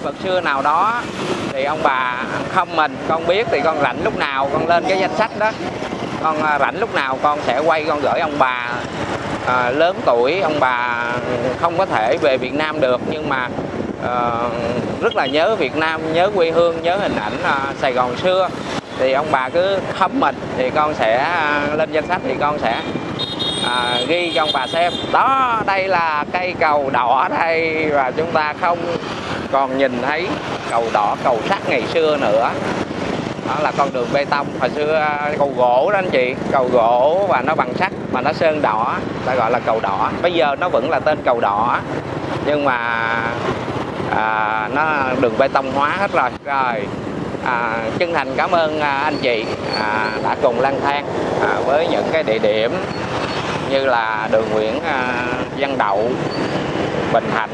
vật xưa nào đó thì ông bà không mình con biết, thì con rảnh lúc nào con lên cái danh sách đó, con rảnh lúc nào con sẽ quay, con gửi ông bà lớn tuổi, ông bà không có thể về Việt Nam được nhưng mà rất là nhớ Việt Nam, nhớ quê hương, nhớ hình ảnh Sài Gòn xưa, thì ông bà cứ hâm mình thì con sẽ lên danh sách, thì con sẽ ghi cho ông bà xem. Đó, đây là cây cầu đỏ đây, và chúng ta không còn nhìn thấy cầu đỏ, cầu sắt ngày xưa nữa. Đó là con đường bê tông, hồi xưa cầu gỗ đó anh chị, cầu gỗ và nó bằng sắt mà nó sơn đỏ, ta gọi là cầu đỏ. Bây giờ nó vẫn là tên cầu đỏ nhưng mà nó đường bê tông hóa hết rồi. Chân thành cảm ơn anh chị đã cùng lang thang với những cái địa điểm như là đường Nguyễn Văn Đậu, Bình Thạnh.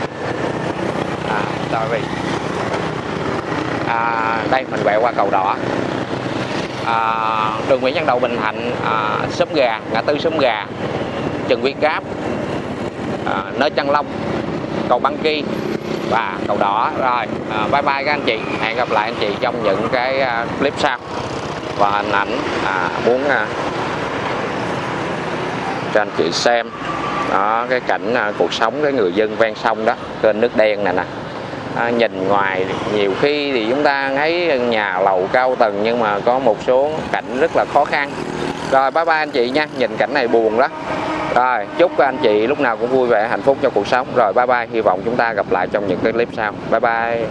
Đây mình quẹo qua cầu đỏ. Đường Nguyễn Văn Đậu, Bình Thạnh, Xóm Gà, ngã tư Xóm Gà, Trần Quy Cáp, nơi Trăng Long, cầu Băng Kỳ và cầu đỏ. Rồi, bye bye các anh chị, hẹn gặp lại anh chị trong những cái clip sau. Và hình ảnh muốn cho anh chị xem đó, cái cảnh cuộc sống cái người dân ven sông đó, kênh nước đen này nè. Nhìn ngoài nhiều khi thì chúng ta thấy nhà lầu cao tầng nhưng mà có một số cảnh rất là khó khăn. Rồi bye bye anh chị nha, nhìn cảnh này buồn đó. Rồi chúc các anh chị lúc nào cũng vui vẻ hạnh phúc trong cuộc sống. Rồi bye bye, hy vọng chúng ta gặp lại trong những cái clip sau. Bye bye.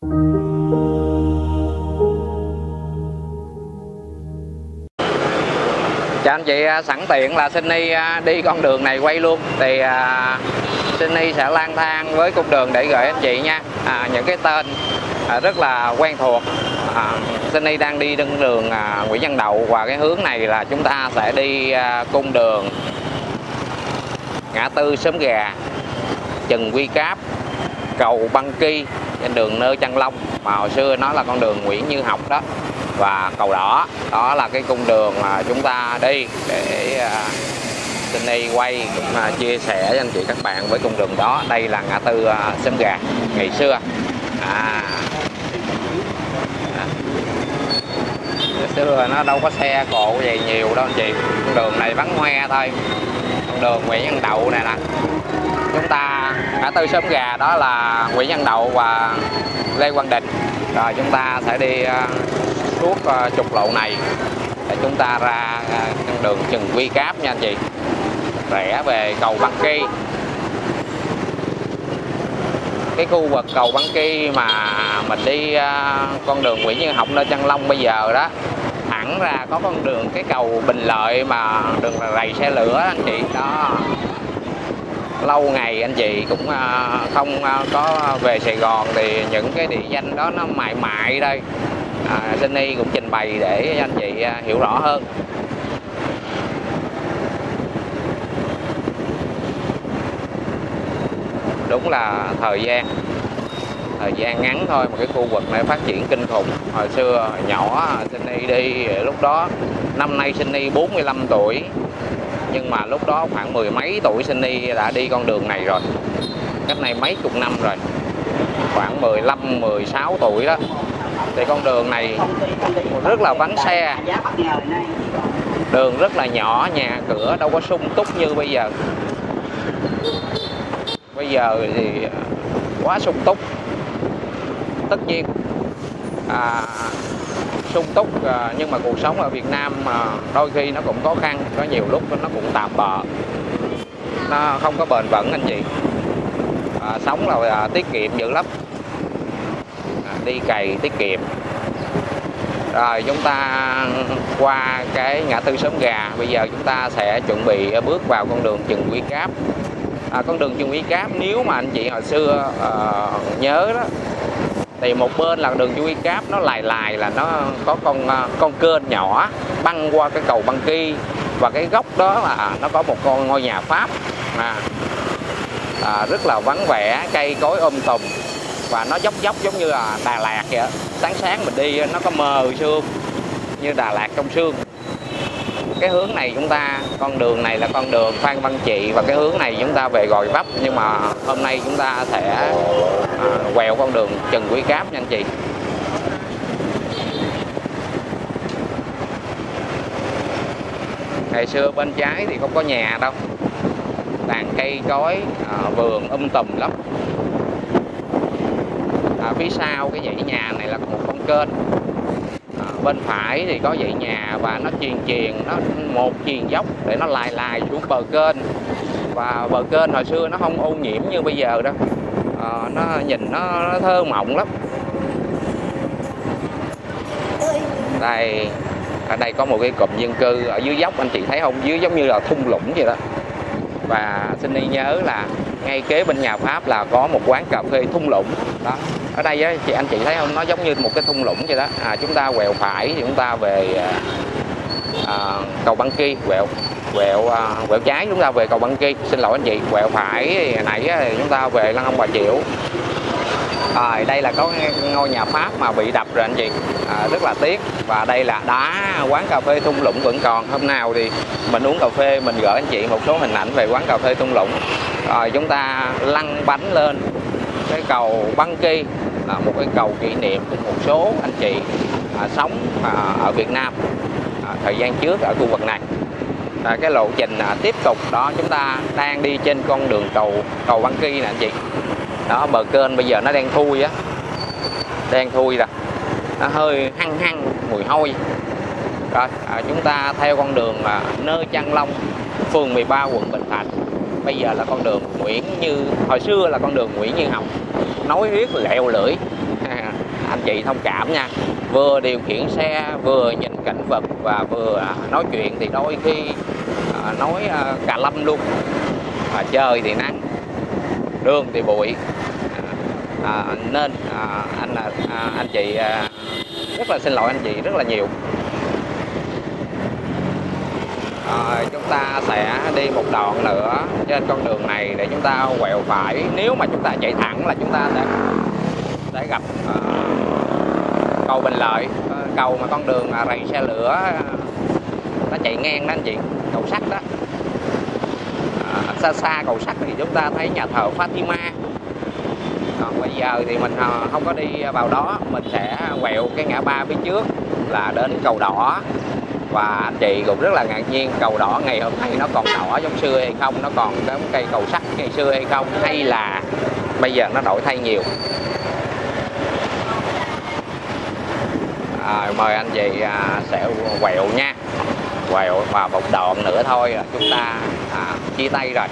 Chào anh chị, sẵn tiện là Sunny đi con đường này quay luôn, thì Sunny sẽ lang thang với cung đường để gửi anh chị nha những cái tên rất là quen thuộc. Sunny đang đi đường Nguyễn Văn Đậu, và cái hướng này là chúng ta sẽ đi cung đường ngã tư Xóm Gà, Trần Quy Cáp, cầu Băng Kỳ trên đường Nơ Trăng Long, mà hồi xưa nó là con đường Nguyễn Như Học đó, và cầu đỏ. Đó là cái cung đường mà chúng ta đi để Sunny quay cũng chia sẻ với anh chị các bạn với cung đường đó. Đây là ngã tư Xóm Gà ngày xưa. Ngày xưa nó đâu có xe cộ gì nhiều đâu anh chị, con đường này vắng hoe thôi. Con đường Nguyễn Văn Đậu này nè, chúng ta ngã tư Xóm Gà đó là Nguyễn Văn Đậu và Lê Quang Định. Rồi chúng ta sẽ đi suốt trục lộ này để chúng ta ra con đường Trần Quy Cáp nha anh chị, rẽ về cầu Băng Kỳ. Cái khu vực cầu Băng Kỳ mà mình đi con đường Nguyễn Như Học nơi Trăng Long bây giờ đó, thẳng ra có con đường cái cầu Bình Lợi mà đường rầy xe lửa anh chị đó. Lâu ngày anh chị cũng không có về Sài Gòn thì những cái địa danh đó nó mại mại đây. Sunny cũng trình bày để anh chị hiểu rõ hơn. Đúng là thời gian ngắn thôi mà cái khu vực này phát triển kinh khủng. Hồi xưa hồi nhỏ Sunny đi, lúc đó năm nay Sunny 45 tuổi, nhưng mà lúc đó khoảng mười mấy tuổi Sunny đã đi con đường này rồi, cách này mấy chục năm rồi, khoảng 15, 16 tuổi đó. Thì con đường này rất là vắng xe, đường rất là nhỏ, nhà cửa đâu có sung túc như bây giờ. Bây giờ thì quá sung túc. Tất nhiên sung túc nhưng mà cuộc sống ở Việt Nam đôi khi nó cũng khó khăn, có nhiều lúc nó cũng tạm bợ, nó không có bền vững anh chị. Sống là tiết kiệm dữ lắm, đi cày tiết kiệm. Rồi chúng ta qua cái ngã tư Xóm Gà, bây giờ chúng ta sẽ chuẩn bị bước vào con đường Trần Quy Cáp. Con đường Trần Quy Cáp nếu mà anh chị hồi xưa nhớ đó, thì một bên là đường Trần Quy Cáp nó lài là nó có con kênh nhỏ băng qua cái cầu Băng Kỳ, và cái góc đó là nó có một con ngôi nhà Pháp rất là vắng vẻ, cây cối tùm, và nó dốc giống như là Đà Lạt vậy. Sáng mình đi nó có mờ sương như Đà Lạt trong sương. cái hướng này chúng ta, con đường này là con đường Phan Văn Trị và cái hướng này chúng ta về Gò Vấp, nhưng mà hôm nay chúng ta sẽ quẹo con đường Trần Quý Cáp nha anh chị. Ngày xưa bên trái thì không có nhà đâu, tàn cây cối, vườn tùm lắm. Phía sau cái dãy nhà này là một con kênh. Bên phải thì có dãy nhà và nó chuyền nó một chuyền dốc để nó lai xuống bờ kênh. Và bờ kênh hồi xưa nó không ô nhiễm như bây giờ đâu. Nó nhìn nó thơ mộng lắm. Đây, ở đây có một cái cụm dân cư ở dưới dốc, anh chị thấy không? Dưới giống như là thung lũng vậy đó. Và xin đi nhớ là ngay kế bên nhà Pháp là có một quán cà phê thung lũng đó. Ở đây á, anh chị thấy không, nó giống như một cái thung lũng vậy đó. Chúng ta quẹo phải thì chúng ta về cầu Băng Kỳ, quẹo trái chúng ta về cầu Băng Kỳ, xin lỗi anh chị, quẹo phải thì nãy thì chúng ta về Lăng Ông Bà Triệu. Đây là có ngôi nhà Pháp mà bị đập rồi anh chị, rất là tiếc. Và đây là đá quán cà phê thung lũng vẫn còn. Hôm nào thì mình uống cà phê mình gửi anh chị một số hình ảnh về quán cà phê thung lũng. Rồi chúng ta lăn bánh lên cái cầu Băng Kỳ, là một cái cầu kỷ niệm của một số anh chị sống ở Việt Nam thời gian trước ở khu vực này. Cái lộ trình tiếp tục đó, chúng ta đang đi trên con đường cầu Băng Kỳ nè anh chị. Đó, bờ kênh bây giờ nó đang thui á, rồi nó hơi hăng mùi hôi. Rồi chúng ta theo con đường nơi Trang Long, phường 13 quận Bình Thạnh. Bây giờ là con đường hồi xưa là con đường Nguyễn Như Học, nói riết lẹo lưỡi. Anh chị thông cảm nha, vừa điều khiển xe vừa nhìn cảnh vật và vừa nói chuyện thì đôi khi nói cà lâm luôn. Trời thì nắng, đường thì bụi, nên anh chị rất là xin lỗi anh chị rất là nhiều. Chúng ta sẽ đi một đoạn nữa trên con đường này để chúng ta quẹo phải. Nếu mà chúng ta chạy thẳng là chúng ta sẽ gặp cầu Bình Lợi, cầu mà con đường rầy xe lửa nó chạy ngang đó anh chị, cầu sắt đó. Xa cầu sắt thì chúng ta thấy nhà thờ Fatima. Còn bây giờ thì mình không có đi vào đó, mình sẽ quẹo cái ngã ba phía trước là đến cầu đỏ. Và anh chị cũng rất là ngạc nhiên, cầu đỏ ngày hôm nay nó còn đỏ giống xưa hay không, nó còn cái cây cầu sắt ngày xưa hay không, hay là bây giờ nó đổi thay nhiều. Mời anh chị sẽ quẹo nha, quẹo vào một đoạn nữa thôi là chúng ta chia tay rồi,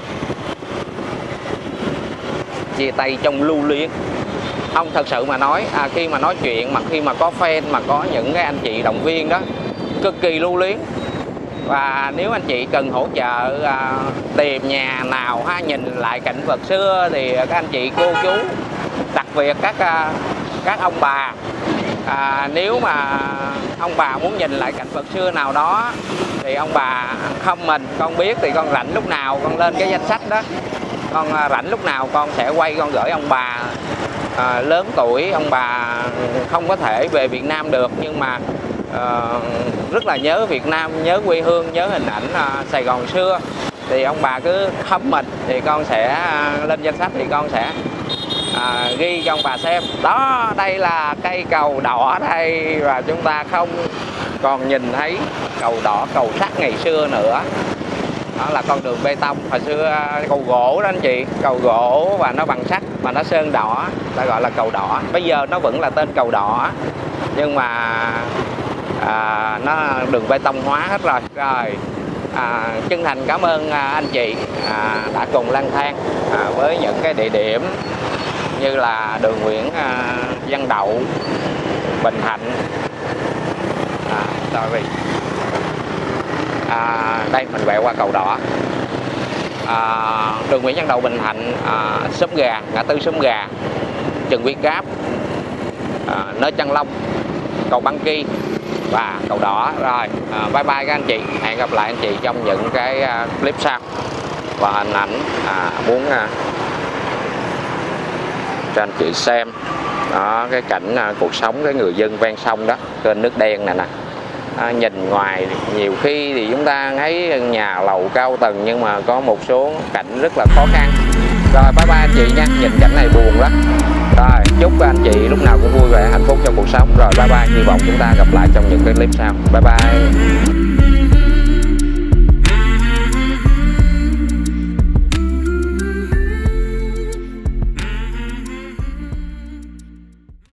chia tay trong lưu luyến. Không, thật sự mà nói khi mà nói chuyện, mà khi mà có fan, mà có những cái anh chị động viên đó, cực kỳ lưu luyến. Và nếu anh chị cần hỗ trợ tìm nhà nào nhìn lại cảnh vật xưa thì các anh chị cô chú, đặc biệt các ông bà, nếu mà ông bà muốn nhìn lại cảnh vật xưa nào đó thì ông bà comment con biết, thì con rảnh lúc nào con lên cái danh sách đó, con rảnh lúc nào con sẽ quay, con gửi ông bà lớn tuổi, ông bà không có thể về Việt Nam được nhưng mà rất là nhớ Việt Nam, nhớ quê hương, nhớ hình ảnh Sài Gòn xưa, thì ông bà cứ comment thì con sẽ lên danh sách, thì con sẽ ghi cho ông bà xem. Đó, đây là cây cầu đỏ đây, và chúng ta không còn nhìn thấy cầu đỏ, cầu sắt ngày xưa nữa. Đó là con đường bê tông, hồi xưa cầu gỗ đó anh chị, cầu gỗ và nó bằng sắt mà nó sơn đỏ, ta gọi là cầu đỏ. Bây giờ nó vẫn là tên cầu đỏ nhưng mà nó đường bê tông hóa hết rồi. Chân thành cảm ơn anh chị đã cùng lang thang với những cái địa điểm như là đường Nguyễn Văn Đậu, Bình Thạnh. Đây mình quẹo qua cầu đỏ, đường Nguyễn Văn Đậu, Bình Thạnh, Xóm Gà, ngã tư Xóm Gà, Trần Quý Cáp, nơi Trang Long, cầu Băng Kỳ và cầu đỏ. Rồi, bye bye các anh chị, hẹn gặp lại anh chị trong những cái clip sau và hình ảnh muốn cho anh chị xem đó, cái cảnh cuộc sống cái người dân ven sông đó, kênh nước đen này nè. Nhìn ngoài nhiều khi thì chúng ta thấy nhà lầu cao tầng nhưng mà có một số cảnh rất là khó khăn. Rồi bye bye anh chị nha, nhìn cảnh này buồn lắm. Rồi chúc anh chị lúc nào cũng vui vẻ hạnh phúc trong cuộc sống. Rồi bye bye, hy vọng chúng ta gặp lại trong những cái clip sau. Bye bye.